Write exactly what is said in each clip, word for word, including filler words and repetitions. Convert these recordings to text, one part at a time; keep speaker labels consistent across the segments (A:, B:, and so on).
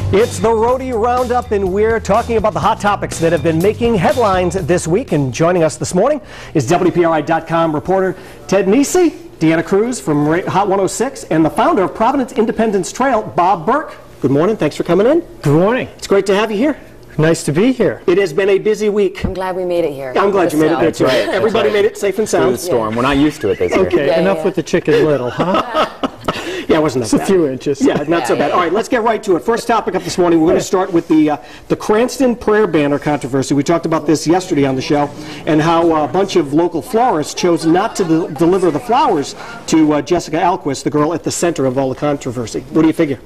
A: It's the Rhody Roundup, and we're talking about the hot topics that have been making headlines this week. And joining us this morning is W P R I dot com reporter Ted Nesi, Deanna Cruz from Hot one oh six, and the founder of Providence Independence Trail, Bob Burke. Good morning. Thanks for coming in.
B: Good morning.
A: It's great to have you here.
B: Nice to be here.
A: It has been a busy week.
C: I'm glad we made it here.
A: I'm glad you made it there, too.
D: Right.
A: Everybody
D: right.
A: made it safe and
D: Through
A: sound.
D: the storm. We're not used to it this year.
B: Okay,
C: Yeah,
B: enough
C: yeah.
B: with the Chicken Little, huh?
A: Yeah, it wasn't that
B: Just a
A: bad.
B: few inches.
A: Yeah, not so bad. All right, let's get right to it. First topic up this morning, we're going to start with the uh, the Cranston prayer banner controversy. We talked about this yesterday on the show, and how uh, a bunch of local florists chose not to de deliver the flowers to uh, Jessica Alquist, the girl at the center of all the controversy. What do you figure?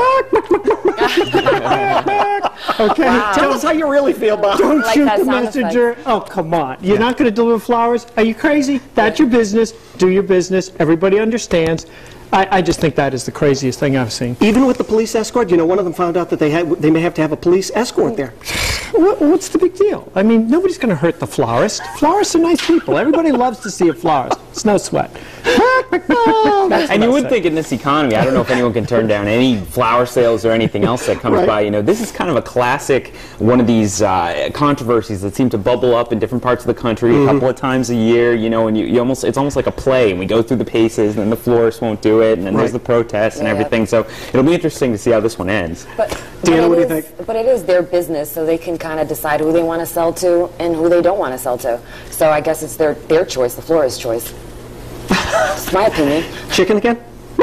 B: Okay,
C: Wow.
A: Tell us how you really feel, Bob.
B: don't
C: Like
B: shoot
C: that
B: the
C: sound
B: messenger. Oh, come on. You're not going to deliver flowers? Are you crazy? That's your business. Do your business. Everybody understands. I, I just think that is the craziest thing I've seen.
A: Even with the police escort, you know, one of them found out that they had they may have to have a police escort there.
B: What, what's the big deal? I mean, nobody's going to hurt the florist. Florists are nice people. Everybody loves to see a florist. It's no sweat.
D: And you would think in this economy, I don't know if anyone can turn down any flower sales or anything else that comes
A: Right.
D: by. You know, this is kind of a classic one of these uh, controversies that seem to bubble up in different parts of the country
A: Mm-hmm.
D: a couple of times a year. You know, and you, you almost it's almost like a play, and we go through the paces, and then the florist won't do it, and then
A: Right.
D: there's the protests and
C: Yeah.
D: everything. So it'll be interesting to see how this one ends.
C: But,
A: Deanna,
C: but
A: what do
C: it
A: you
C: is-
A: think?
C: But it is their business, so they can kind of decide who they want to sell to and who they don't want to sell to. So I guess it's their, their choice, the florist's choice. It's my opinion.
A: Chicken again?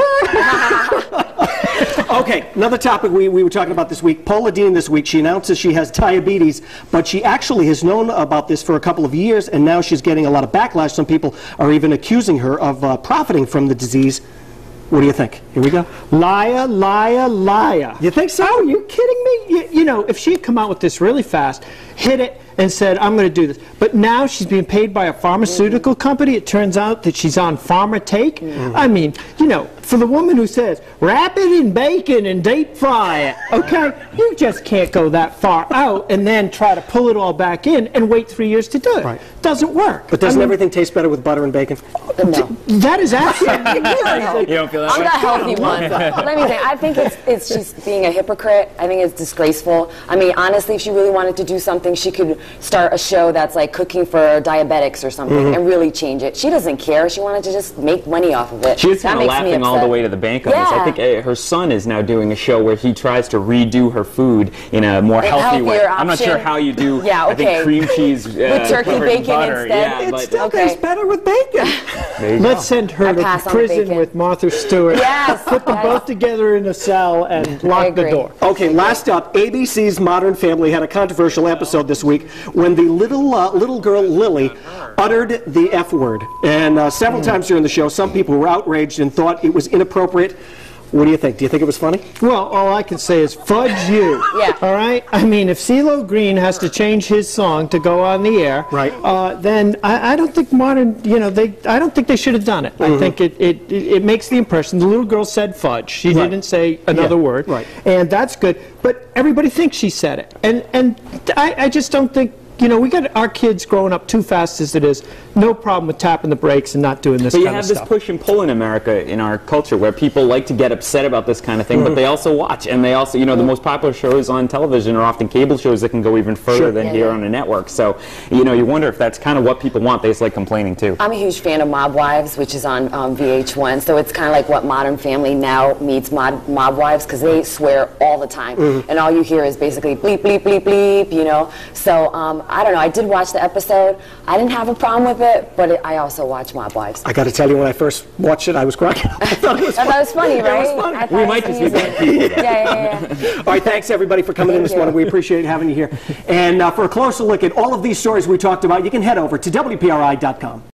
A: Okay, another topic we, we were talking about this week. Paula Deen this week, she announces she has diabetes, but she actually has known about this for a couple of years, and now she's getting a lot of backlash. Some people are even accusing her of uh, profiting from the disease. What do you think? Here we go.
B: Liar, liar, liar.
A: You think so?
B: Oh, are you kidding me? You, you know, if she had come out with this really fast, hit it, and said, I'm going to do this. But now she's being paid by a pharmaceutical company. It turns out that she's on Farmer Take. Mm-hmm. I mean, you know, for the woman who says, wrap it in bacon and deep fry it, okay? You just can't go that far out and then try to pull it all back in and wait three years to do it.
A: Right.
B: Doesn't work.
A: But doesn't
B: I mean,
A: everything taste better with butter and bacon?
C: No.
B: that is absolutely
D: You don't feel that
C: I'm
D: way?
C: the healthy one. Let me think. I think it's, it's she's being a hypocrite. I think it's disgraceful. I mean, honestly, if she really wanted to do something, she could start a show that's like cooking for diabetics or something
A: Mm-hmm.
C: and really change it. She doesn't care. She wanted to just make money off of it.
D: She is
C: That
D: kind of
C: makes me
D: laughing all the
C: upset.
D: way to the bank on this. I
C: Yeah.
D: think uh, her son is now doing a show where he tries to redo her food in a more
C: A
D: healthy way.
C: healthier
D: I'm not
C: option.
D: sure how you do.
C: Yeah,
D: I think
C: okay.
D: cream cheese uh,
C: With turkey
D: covered in
C: bacon
D: butter.
C: instead.
D: Yeah,
A: It
D: but
A: still
C: Okay.
A: tastes better with bacon.
D: there you go.
B: Let's send her
C: I
B: to
C: pass on
B: prison
C: bacon.
B: with Martha Stewart.
C: Yes.
B: Put them
C: Yes.
B: both together in a cell and lock the
C: agree.
B: door.
A: Okay, last up, A B C's Modern Family had a controversial episode this week when the little uh, little girl Lily uttered the F word. And uh, several times during the show, some people were outraged and thought it was inappropriate. What do you think? Do you think it was funny?
B: Well, all I can say is fudge you.
C: Yeah.
B: All right? I mean, if CeeLo Green has to change his song to go on the air,
A: Right.
B: uh, then I, I don't think modern, you know, they, I don't think they should have done it. I think it, it, it, it makes the impression. The little girl said fudge. She
A: Right.
B: didn't say another
A: Yeah,
B: word.
A: right.
B: And that's good. But everybody thinks she said it. And, and I, I just don't think, you know, we got our kids growing up too fast as it is. No problem with tapping the brakes and not doing this
D: But you
B: kind
D: have
B: of
D: this
B: stuff.
D: push and pull in America, in our culture, where people like to get upset about this kind of thing, but they also watch. And they also, you know, the most popular shows on television are often cable shows that can go even further
A: Sure.
D: than
C: Yeah,
D: here
C: yeah.
D: on a network. So, you know, you wonder if that's kind of what people want. They just like complaining, too.
C: I'm a huge fan of Mob Wives, which is on um, V H one, so it's kind of like what Modern Family now meets Mob, Mob Wives, because they swear all the time,
A: Mm-hmm.
C: and all you hear is basically bleep, bleep, bleep, bleep, you know. So, um, I don't know, I did watch the episode. I didn't have a problem with it, but it, I also watch Mob Wives.
A: I got to tell you, when I first watched it, I was cracking up. I thought it was
C: I thought it was funny,
A: It
C: right?
A: was funny.
C: I thought
D: We
C: it
D: might
C: was
D: just be
C: amusing.
D: bad people, though.
C: Yeah, yeah, yeah.
A: All right, thanks everybody for coming in
C: Thank
A: this
C: you.
A: morning. We appreciate having you here. And uh, for a closer look at all of these stories we talked about, you can head over to W P R I dot com.